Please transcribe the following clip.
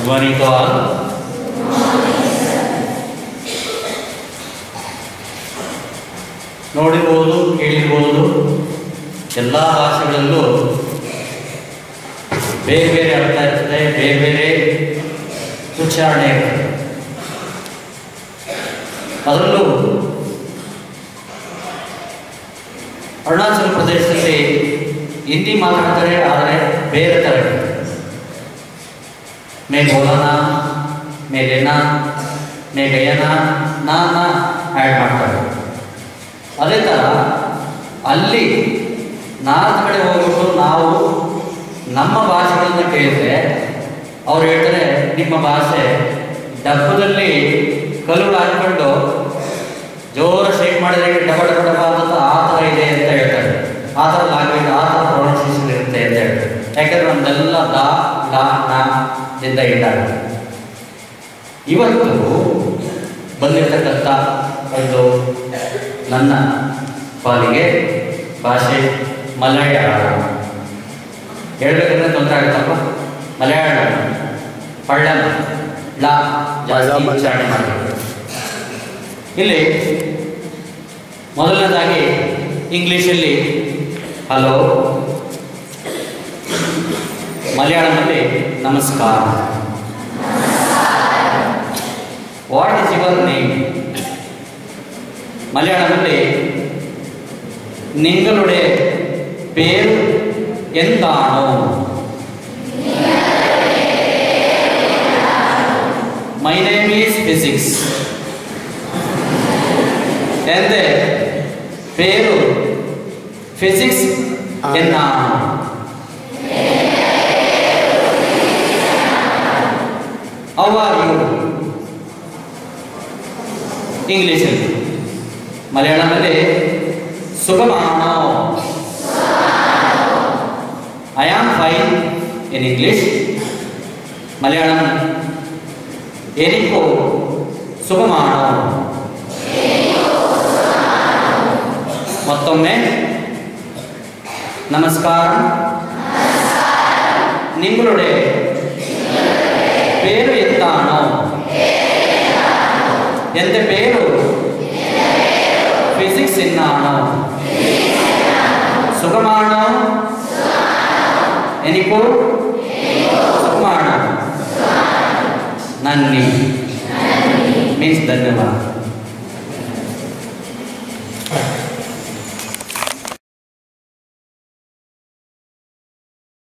Good morning to all. ನೋಡಿರ್ಬೋದು, ಕೇಳಿರ್ಬೋದು, ಎಲ್ಲ ಭಾಷೆಗಳಲ್ಲೂ ಬೇರೆ ಬೇರೆ ಅರ್ಥ ಇರ್ತದೆ, ಬೇರೆ ಬೇರೆ ಉಚ್ಚಾರಣೆ ಇರ್ತದೆ. ಅದರಲ್ಲೂ ಅರುಣಾಚಲ ಪ್ರದೇಶದಲ್ಲಿ ಹಿಂದಿ ಮಾತಾಡ್ತಾರೆ, ಆದರೆ ಬೇರೆ ಥರ ಇರ್ತದೆ. ಮೇ ಬೋಲನ, ಮೇ ಲೇನಾ, ಮೇ ಗಯನ, ನಾನ ಆ್ಯಡ್ ಮಾಡ್ತಾರೆ. ಅದೇ ಥರ ಅಲ್ಲಿ ನಾಲ್ಕು ಕಡೆ ಹೋಗ್ಬಿಟ್ಟು ನಾವು ನಮ್ಮ ಭಾಷೆಗಳನ್ನು ಕೇಳಿದ್ರೆ ಅವ್ರು ಹೇಳ್ತಾರೆ, ನಿಮ್ಮ ಭಾಷೆ ಡಬ್ಬದಲ್ಲಿ ಕಲ್ಲುಗಳು ಹಾಕ್ಕೊಂಡು ಜೋರ ಶೇಕ್ ಮಾಡಿದ್ರೆ ಡಬ ಡಬ ಡಬ ಅಂತ ಆ ಥರ ಇದೆ ಅಂತ ಹೇಳ್ತಾರೆ. ಆ ಥರ ಲ್ಯಾಂಗ್ವೇಜ್, ಆ ಥರ ಪ್ರೊನೌನ್ಸಿಯೇಷನ್ ಇರುತ್ತೆ ಅಂತ ಹೇಳ್ತಾರೆ. ಯಾಕಂದರೆ ನಮ್ದೆಲ್ಲ ದಾ ಲಾ ನಾ ದಿಂದ ಇದ್ದಾರೆ. ಇವತ್ತು ಬಂದಿರತಕ್ಕಂಥ ಒಂದು ನನ್ನ ಪಾಲಿಗೆ ಭಾಷೆ ಮಲಯಾಳಂ. ಹೇಳ್ಬೇಕಂದ್ರೆ ತೊಂದರೆ ಆಗುತ್ತಪ್ಪ. ಮಲಯಾಳಂ ಪಳ್ಳಂ ಲಾ ಜಾಸ್ತಿ ಉಚ್ಚಾರಣೆ ಮಾಡಬೇಕು. ಇಲ್ಲಿ ಮೊದಲನೇದಾಗಿ ಇಂಗ್ಲೀಷಲ್ಲಿ ಹಲೋ, ಮಲಯಾಳಂನಲ್ಲಿ ನಮಸ್ಕಾರ. What is your name? മലയാളത്തിലെ നിങ്ങളുടെ പേര് എന്താണോ? My name is physics. എൻ്റെ പേര് ഫിസിക്സ് എന്നാണ്. How are you? ಇಂಗ್ಲೀಷಲ್ಲಿ. ಮಲಯಾಳಂನಲ್ಲಿ ಸುಖಮಾನೋ. I am fine in English. Malayalam ಎನಿಕೋ ಸುಖಮಾನೋ. ಮತ್ತೊಮ್ಮೆ ನಮಸ್ಕಾರ. ನಿങ്ങളുടെ പേര് എന്താണോ? എൻ്റെ പേര് ഫിസിക്സ് എന്നാണോ? സുഖമാണോ? എനിക്കോ സുഖമാണ്. നന്ദി മീൻസ് ധന്യവാദ.